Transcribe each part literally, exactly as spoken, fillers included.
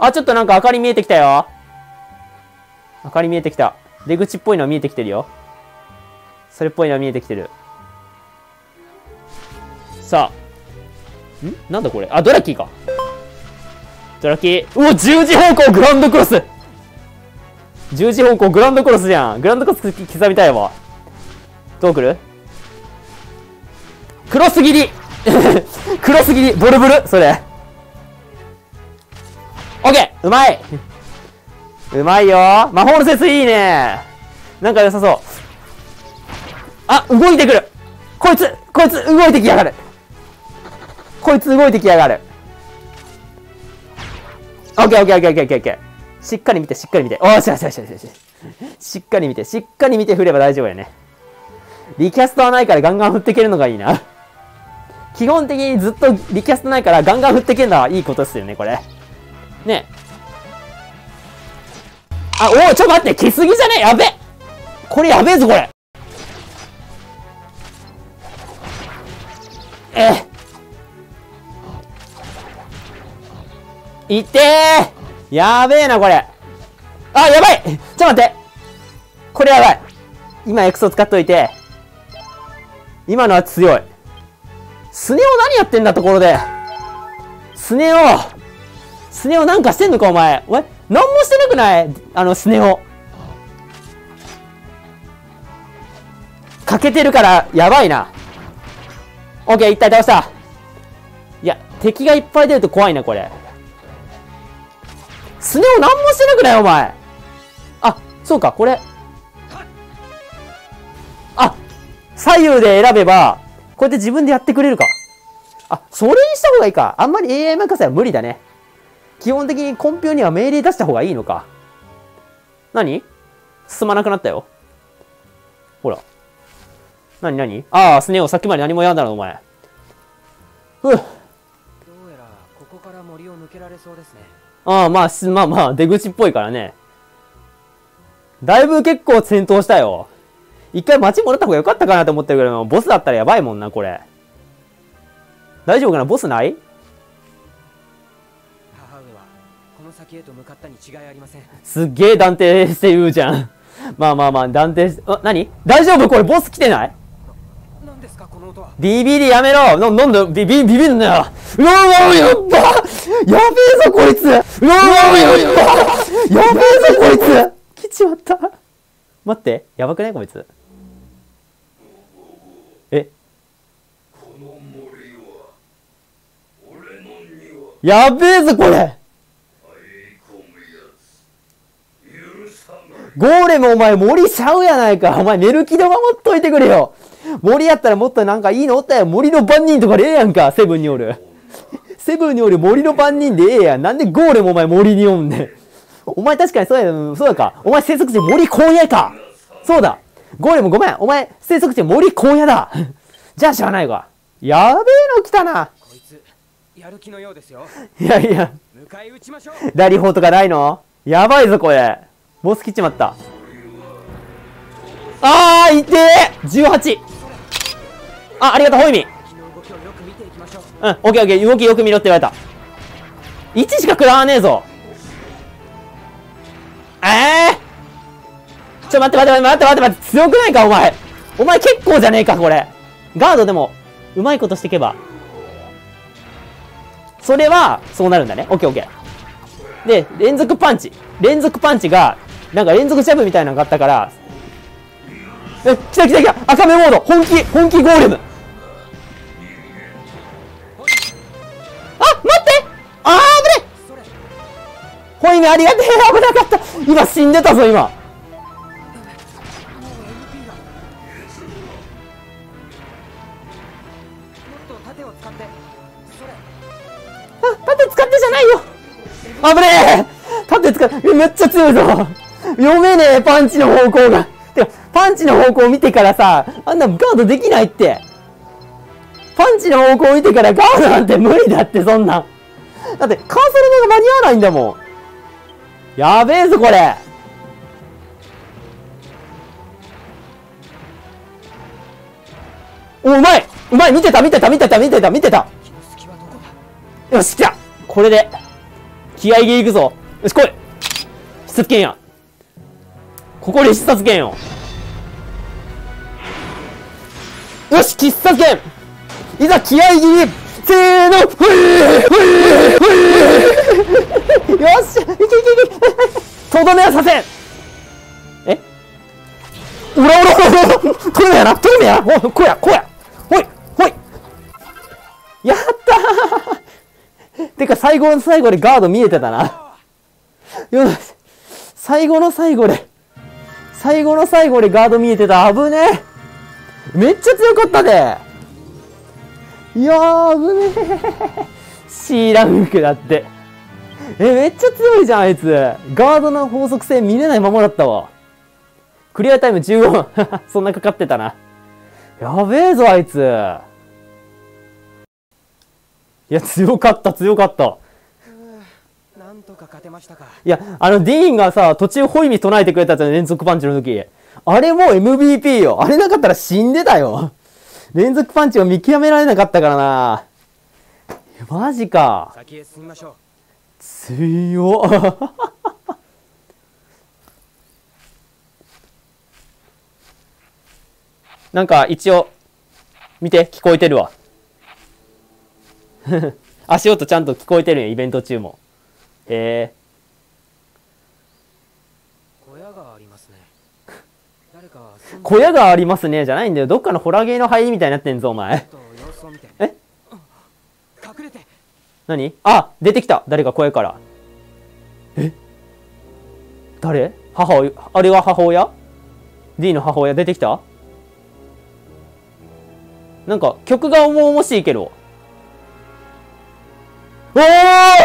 あ、ちょっとなんか明かり見えてきたよ。明かり見えてきた。出口っぽいのは見えてきてるよ。それっぽいのは見えてきてる。さあ。んなんだこれ。あ、ドラキーか。ドラキー。うお、十字方向グランドクロス。十字方向グランドクロスじゃん。グランドクロス刻みたいわ。どう来る？クロス切りクロス切りボルブルそれ。オッケーうまいうまいよ魔法の節いいねなんか良さそう。あ、動いてくるこいつこいつ動いてきやがるこいつ動いてきやがるオッケーオッケーオッケーオッケーオッケーしっかり見てしっかり見て。おーしよしよしよしよししっかり見てしっかり見て振れば大丈夫やね。リキャストはないからガンガン振っていけるのがいいな。基本的にずっとリキャストないからガンガン振っていけるのはいいことですよね、これ。ね。あ、おお、ちょっと待って、来すぎじゃねえやべこれやべえぞ、これ。ええ。いってーやべえな、これ。あ、やばいちょっと待ってこれやばい今エクソ使っといて。今のは強い。スネ夫何やってんだところで。スネ夫スネ夫なんかしてんのかお前。お前何もしてなくないあのスネ夫。欠けてるからやばいな。オッケー一体倒した。いや敵がいっぱい出ると怖いなこれ。スネ夫何もしてなくないお前。あ、そうかこれ。あ、左右で選べばこうやって自分でやってくれるか。あ、それにした方がいいか。あんまり エーアイ 任せは無理だね。基本的にコンピューには命令出した方がいいのか。何？進まなくなったよ。ほら。何何？ああ、スネ夫さっきまで何もやんだろ、お前。ふう。どうやら、ここから森を抜けられそうですね。 ああ、まあ、まあまあ、出口っぽいからね。だいぶ結構戦闘したよ。一回街戻った方が良かったかなと思ってるけど、ボスだったらやばいもんな、これ。大丈夫かな？ボスない？ 母上はこの先へと向かったに違いありません。 すっげえ断定して言うじゃん。まあまあまあ、断定し、あ、何？大丈夫？これボス来てない？ 何ですかこの音は。 ビビリやめろ。な、なんだ、ビビ、ビビんなよ。うわうわやっばやべえぞこいつ。うわうわやっばやべえぞこいつ。来ちまった。待って、やばくないこいつ。え？やべえぞこれ。ゴーレムお前森ちゃうやないか。お前寝る気で守っといてくれよ。森やったらもっとなんかいいのおったよ。森の番人とかでええやんか。セブンにおる。セブンにおる森の番人でええやん。なんでゴーレムお前森におんねん。お前確かにそうや、そうやか。お前生息地森荒野か。そうだ。ゴーレムごめん。お前生息地森荒野だ。じゃあしゃあないわ。やべえの来たな。 こいつやる気のようですよ。 いやいや。 迎え撃ちましょう。 ダリ砲とかないの？やばいぞこれ。ボス切っちまった。あー、いてー !じゅうはち! あ、ありがとう、ホイミ。うん、オッケーオッケー、動きよく見ろって言われた。いちしか食らわねえぞ。ええー、ちょ、待って待って待って待って待って、強くないか、お前。お前結構じゃねえか、これ。ガードでも、うまいことしていけば。それは、そうなるんだね。オッケーオッケー。で、連続パンチ。連続パンチが、なんか連続ジャブみたいなのがあったから、え、来た来た来た赤目モード本気本気ゴーレム。あ、待ってあー、危ねえ。ホイミありがてえ、危なかった。今死んでたぞ、今。あ、盾使ってじゃないよ。危ねえ。盾使って、めっちゃ強いぞ。読めねえ、パンチの方向が。てか、パンチの方向を見てからさ、あんなガードできないって。パンチの方向を見てからガードなんて無理だって、そんな。だって、カーソルが間に合わないんだもん。やべえぞ、これ。お、うまいうまい見てた見てた見てた見てた見てたよし、来たこれで、 気合いでいくぞ。よし、来い。必殺剣や。ここで必殺剣よ。よし、必殺剣いざ気合い切りせーのふいふいふいよっしゃいけいけいけとどめはさせんえおらおらおらおらとどめやなとどめやおこやこやほいほいやったーてか最後の最後でガード見えてたなよし最後の最後で最後の最後でガード見えてた危ねえめっちゃ強かったでいやー危ねえ C ランクだってえめっちゃ強いじゃんあいつガードの法則性見れないままだったわクリアタイムじゅうごそんなかかってたなやべえぞあいついや強かった強かったなんとか勝てましたか。 いやあのディーンがさ途中ホイミ唱えてくれたじゃん連続パンチの時あれもう エムブイピー よあれなかったら死んでたよ連続パンチを見極められなかったからなマジか先へ進みましょう。 強っなんか一応見て聞こえてるわ足音ちゃんと聞こえてるんやイベント中もへえ小屋がありますね。誰か住んで小屋がありますねじゃないんだよどっかのホラーゲーの入りみたいになってんぞお前と様子を見て。 え隠れて。 何あ出てきた誰か小屋からえ誰母親あれは母親 ?D の母親出てきたなんか曲が重々しいけどおー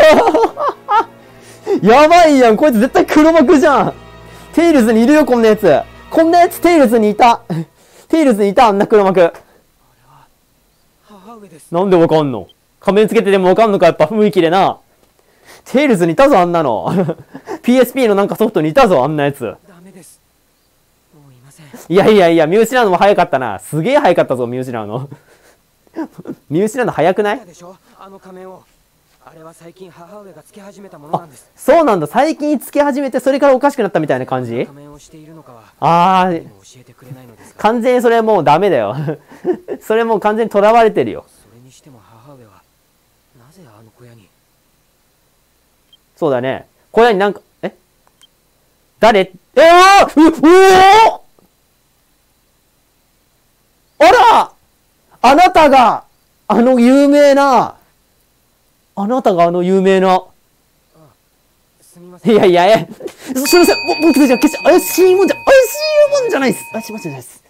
やばいやんこいつ絶対黒幕じゃんテイルズにいるよこんなやつこんなやつテイルズにいたテイルズにいたあんな黒幕母上です。 なんでわかんの仮面つけてでもわかんのかやっぱ雰囲気でなテイルズにいたぞあんなのピーエスピー のなんかソフトにいたぞあんなやつダメです。もういません。 いやいやいや見失うのも早かったなすげえ早かったぞ見失うの見失うの早くない見たでしょあの仮面を。あれは最近母上がつけ始めたものなんです。 そうなんだ最近つけ始めてそれからおかしくなったみたいな感じ仮面をしているのかはあーもう教えてくれないのですが。 完全にそれもうダメだよそれもう完全にとらわれてるよそれにしても母上はなぜあの小屋に。 そうだね小屋になんかえ誰えー、ううおあらあなたがあの有名なあなたがあの有名なすみません。 いやいやいやすいませんぼ僕たちは決して怪しいもんじゃ怪しいもんじゃないです怪しいもんじゃないです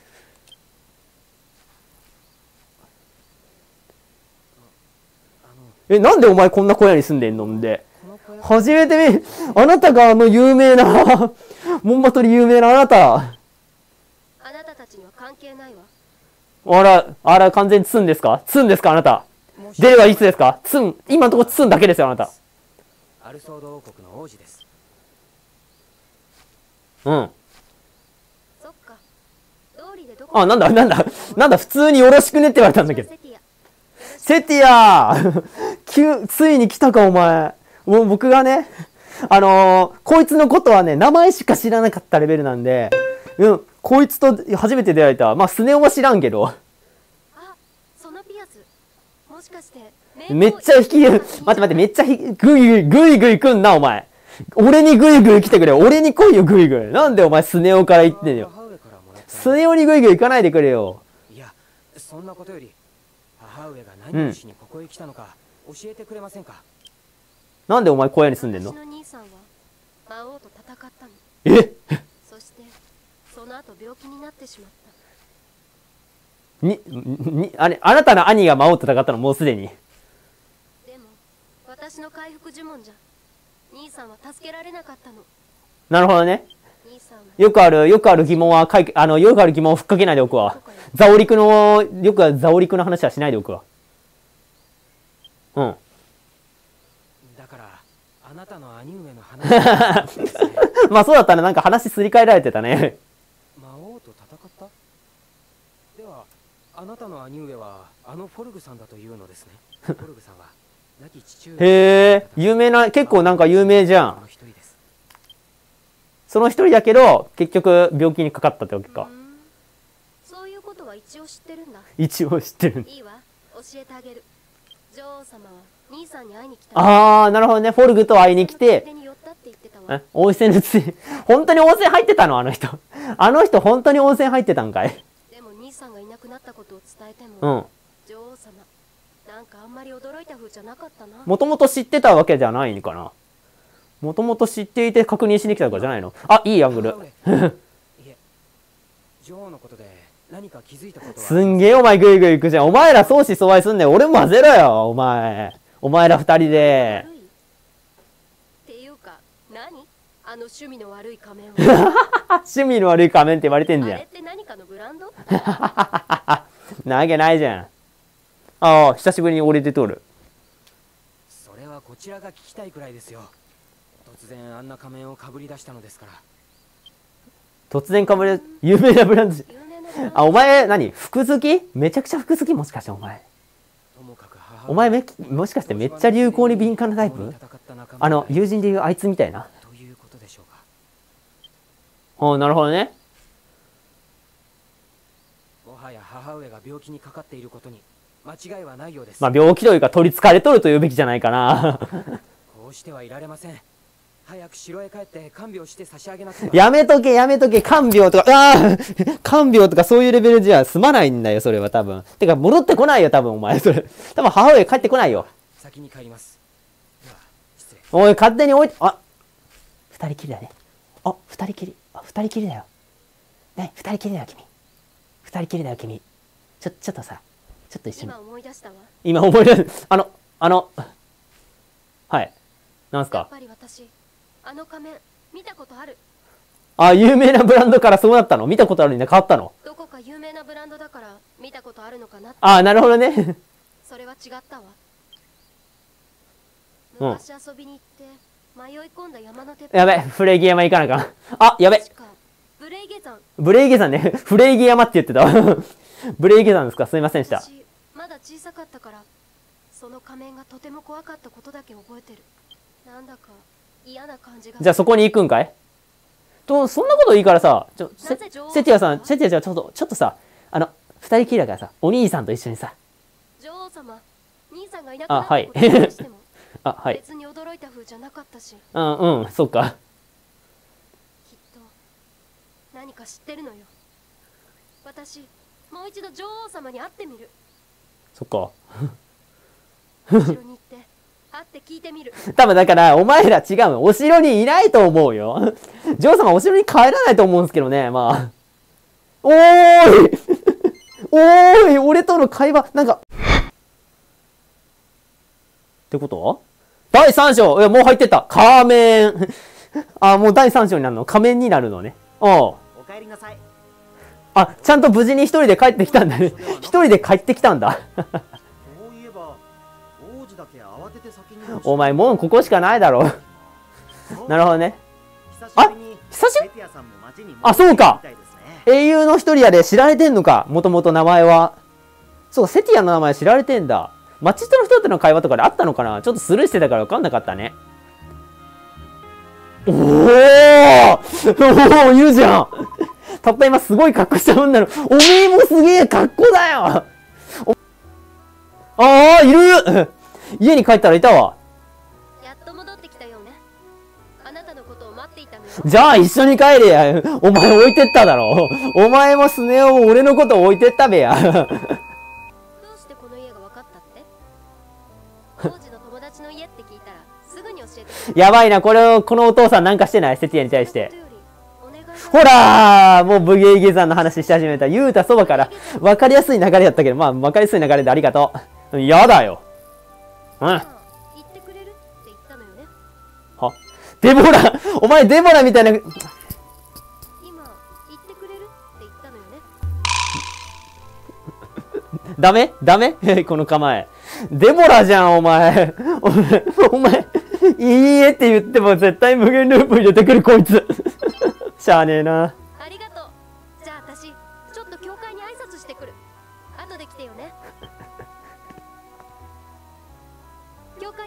えなんでお前こんな小屋に住んでんのんでこの小屋。 初めて見あなたがあの有名なモンバトリ有名なあなたあなたたちには関係ないわ。 あらあら完全にツンですかツンですかあなた出れはいつですかツン今のところツンだけですよあなたアルソード王国の王子です。 うんそっか。道理でどこあなんだなんだなんだ普通によろしくねって言われたんだけどセティア。 セティア急ついに来たかお前もう僕がねあのー、こいつのことはね名前しか知らなかったレベルなんでうんこいつと初めて出会えたまあスネ夫は知らんけどあ、そのピアス。もしかしてめっちゃ引き待って待ってめっちゃひグイグイグイグイ来んなお前俺にグイグイ来てくれ俺に来いよグイグイなんでお前スネ夫から言ってんよ母上からもらったスネ夫にグイグイ行かないでくれよいやそんなことより母上が何をしにここへ来たのか教えてくれませんか。 なんでお前小屋に住んでんの私の兄さんは魔王と戦ったの。 えそしてその後病気になってしまった。 に、に、あれ、あなたの兄が魔王と戦ったのもうすでに。 でも私の回復呪文じゃ兄さんは助けられなかったの。 なるほどね。 兄さんはよくある、よくある疑問は解決、あの、よくある疑問をふっかけないでおくわ。ザオリクの、よくあるザオリクの話はしないでおくわ。うん。 だからあなたの兄上の話がですね。 まあそうだったね。なんか話すり替えられてたね。 魔王と戦った。ではあなたの兄上はあのフォルグさんだというのですね。フォルグさんは亡き父上へえ、有名な、結構なんか有名じゃん。 の一人です。 その一人だけど、結局病気にかかったってわけか。 うんそういうことは一応知ってるんだ。 一応知ってる。 いいわ、教えてあげる。女王様は兄さんに会いに来た。 あー、なるほどね。フォルグと会いに来て、 手に寄ったって言ってたわ。 え温泉のつい、本当に温泉入ってたのあの人。あの人本当に温泉入ってたんかい。 でも兄さんがいなくなったことを伝えても、 うん。 女王様なんかあんまり驚いた風じゃなかったな。 もともと知ってたわけじゃないのかな。もともと知っていて確認しに来たとかじゃないの。あ、いいアングル。 母上いえ、女王のことで何か気づいたことは。 すんげえお前グイグイ行くじゃん。お前ら相思相愛すんねん。俺も混ぜろよ、お前。お前ら二人で。 悪いっていうか何あの趣味の悪い仮面は。 趣味の悪い仮面って言われてんじゃんあれっ。て何かのブランド？ なわけないじゃん。ああ、久しぶりに俺出とる。 それはこちらが聞きたいくらいですよ。突然あんな仮面をかぶり出したのですから。 突然かぶれ、有名なブランド。 有名なブランド。 あ、お前何服好きめちゃくちゃ服好きもしかしてお前。 ともかく母上お前め、もしかしてめっちゃ流行に敏感なタイプあの、友人でいうあいつみたいな。 ということでしょうか。 おなるほどね。 もはや母上が病気にかかっていることに間違いはないようです。 まあ病気というか取り憑かれとるというべきじゃないかな。 こうしてはいられません。早く城へ帰って看病して差し上げなければ。 やめとけやめとけ、看病とか、ああ看病とかそういうレベルじゃ済まないんだよ、それは多分。てか戻ってこないよ、多分お前、それ。多分母親帰ってこないよ。 先に帰ります。では失礼。 おい、勝手に置いて、あ二人きりだね。あ、二人きり。あ、二人きりだよ。ね、二人きりだよ、君。二人きりだよ、君。ちょ、ちょっとさ、ちょっと一緒に。 今思い出したわ。 今思い出す。あの、あの、はい。なんすかやっぱり私あの仮面見たことある。 あ、有名なブランドからそうなったの見たことあるにね、変わったのどこか有名なブランドだから見たことあるのかなって。 あ、なるほどね。 それは違ったわ。 うん昔遊びに行って迷い込んだ山のてっぺん。 やべ、フレイゲ山行かなあかん。あ、やべ。 確かブレイゲ山。 ブレイゲ山ね。フレイゲ山って言ってた。ブレイゲ山ですかすいませんでした。 私まだ小さかったからその仮面がとても怖かったことだけ覚えてる。なんだか嫌な感じが。 じゃあそこに行くんかいと、そんなこといいからさ、ちょ、セなぜ女王セティアさん、セティアちゃん、ちょっと、ちょっとさ、あの、二人きりだからさ、お兄さんと一緒にさ、 女王様、兄さんがいなくなったあはいことに対してもあ、はい。 別に驚いた風じゃなかったし、きっうん、うん、そっか。 と何か知ってるのよ。私もう一度女王様に会ってみる。 そっか。 後ろに行って会って聞いてみる。 多分だから、お前ら違うの。お城にいないと思うよ。ジョー様お城に帰らないと思うんですけどね、まあ。おーいおーい俺との会話、なんか。ってことはだいさん章いや、もう入ってた。仮面。あ、もうだいさん章になるの仮面になるのね。うん。 お帰りなさい。 あ、ちゃんと無事に一人で帰ってきたんだね。一人で帰ってきたんだ。 そういえば王子だけ慌てて先に。 お前もうここしかないだろ。なるほどね。 久しぶりに久しぶりセティアさんも街にあそうか戻ってきたみたいですね。 英雄の一人やで知られてんのかもともと名前は。そう、セティアの名前知られてんだ。町人の人との会話とかであったのかなちょっとスルーしてたから分かんなかったね。おーおおいるじゃんたった今すごい格好したもんなの。おめえもすげえ格好だよああいる家に帰ったらいたわ。 やっと戻ってきたよね。あなたのことを待っていたのよ。 じゃあ一緒に帰れや。お前置いてっただろ。お前もスネ夫も俺のこと置いてったべや。 どうしてこの家が分かったって？王子の友達の家って聞いたらすぐに教えてくれる。 やばいな、これを、このお父さんなんかしてないセティアに対してそ。んなことよりお願いがほらーもうブゲーゲさんの話し始めた。言うたそばから。分かりやすい流れやったけど、まあ分かりやすい流れでありがとう。やだよ。うん。は言ってくれるって言ったのよね。 デボラお前デボラみたいな。 今言ってくれるって言ったのよね。 ダメダメこの構え。デボラじゃん、お前。お前、お前、いいえって言っても絶対無限ループ入れてくる、こいつ。しゃあねえな。 ありがとう。じゃあ私ちょっと教会に挨拶してくる。後で来てよね。教会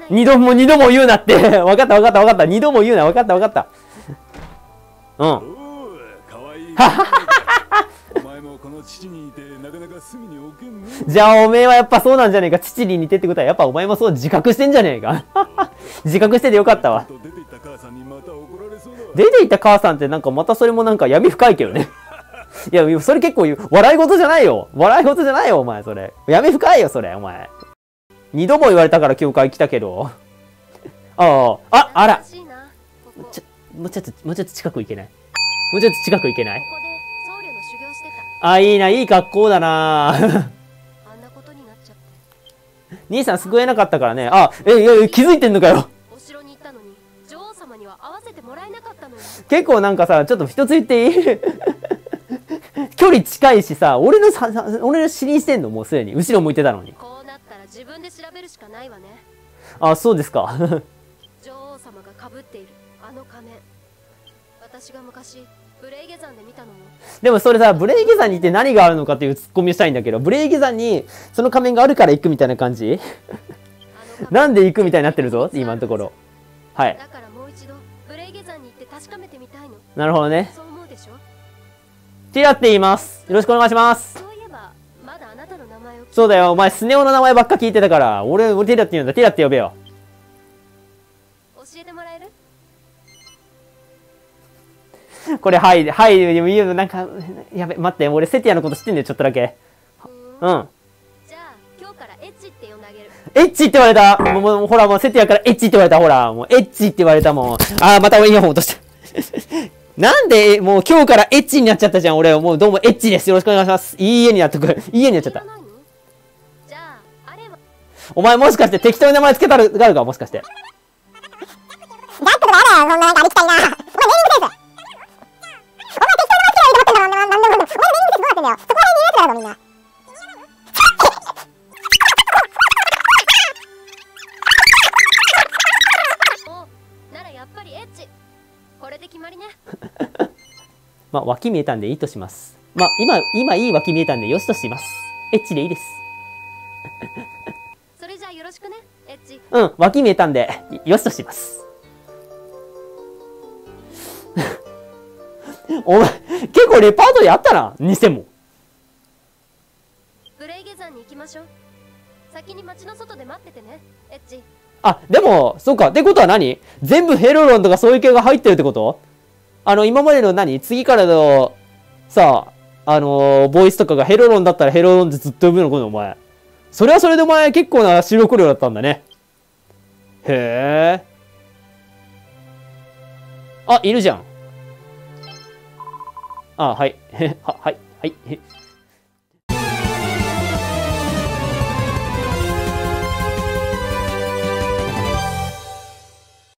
二度も二度も言うなって。わかったわかったわかった。二度も言うな。わかったわかった。うん。 おう、かわいい。お前もこの父にいてなかなか隅に置けんね。 じゃあおめえはやっぱそうなんじゃねえか。父に似てってことはやっぱお前もそう自覚してんじゃねえか。自覚しててよかったわ。 出て行った母さんにまた怒られそうだわ。 出て行った母さんってなんかまたそれもなんか闇深いけどね。いや、それ結構笑い事じゃないよ。笑い事じゃないよ、お前それ。闇深いよ、それ、お前。二度も言われたから教会来たけど。ああ、あ、あら。 懐かしいなここちょ、もうちょっと、もうちょっと近く行けない？もうちょっと近く行けない？ ここで僧侶の修行してた。 あ、いいな、いい格好だな。 あんなことになっちゃって兄さん救えなかったからね。あ、え、いや、気づいてんのかよ。 お城に行ったのに女王様には会わせてもらえなかったのよ。 結構なんかさ、ちょっと一つ言っていい？距離近いしさ、俺のさ、さ俺の死にしてんのもうすでに。後ろ向いてたのに。 こうなったら自分で調べるしかないわね。 あ、そうですか。 女王様がかぶっているあの仮面、私が昔ブレイゲ山で見たのも。 でもそれさ、ブレイゲ山に行って何があるのかっていうツッコミをしたいんだけど、ブレイゲ山にその仮面があるから行くみたいな感じ？ あの仮面なんで行くみたいになってるぞ、今のところ。はい。 だからもう一度ブレイゲ山に行って確かめてみたいの。 なるほどね。 そう思うでしょ。 ティラって言います。よろしくお願いします。 そういえばまだあなたの名前を聞いてそうだよ、お前スネ夫の名前ばっか聞いてたから、俺、俺ティラって言うんだ。ティラって呼べよ。 教えてもらえる？ これ、はい、はい、言うの、なんか、やべ、待って、俺セティアのこと知ってんだよ、ちょっとだけ。 ふーんうん。 じゃあ今日からエッチって呼んであげる。 エッチって言われた。もう、もうほら、もうセティアからエッチって言われた、ほら。もう、エッチって言われたもん。あー、またイヤホン落とした。なんで、もう今日からエッチになっちゃったじゃん、俺。もうどうもエッチです。よろしくお願いします。いいえになってくる。いいえになっちゃった知ら。ないの？じゃああれはお前もしかして適当に名前つけたるがあるか、もしかして。 おならやっぱりエッチ。これで決まりね。 まあ、脇見えたんでいいとします。まあ、今、今いい脇見えたんでよしとします。エッチでいいです。 それじゃあよろしくね、エッチ。 うん、脇見えたんで、よしとします。お前、結構レパートリーあったな、偽も。 ブレイゲ山に行きましょう。先に町の外で待っててね、エッチ。 あ、でも、そうか。ってことは何？全部ヘロロンとかそういう系が入ってるってこと？あの、今までの何？次からの、さあ、あのー、ボイスとかがヘロロンだったらヘロロンってずっと呼ぶのこのお前。それはそれでお前結構な収録量だったんだね。へえ。あ、いるじゃん。あ、はい。は、はい、はい。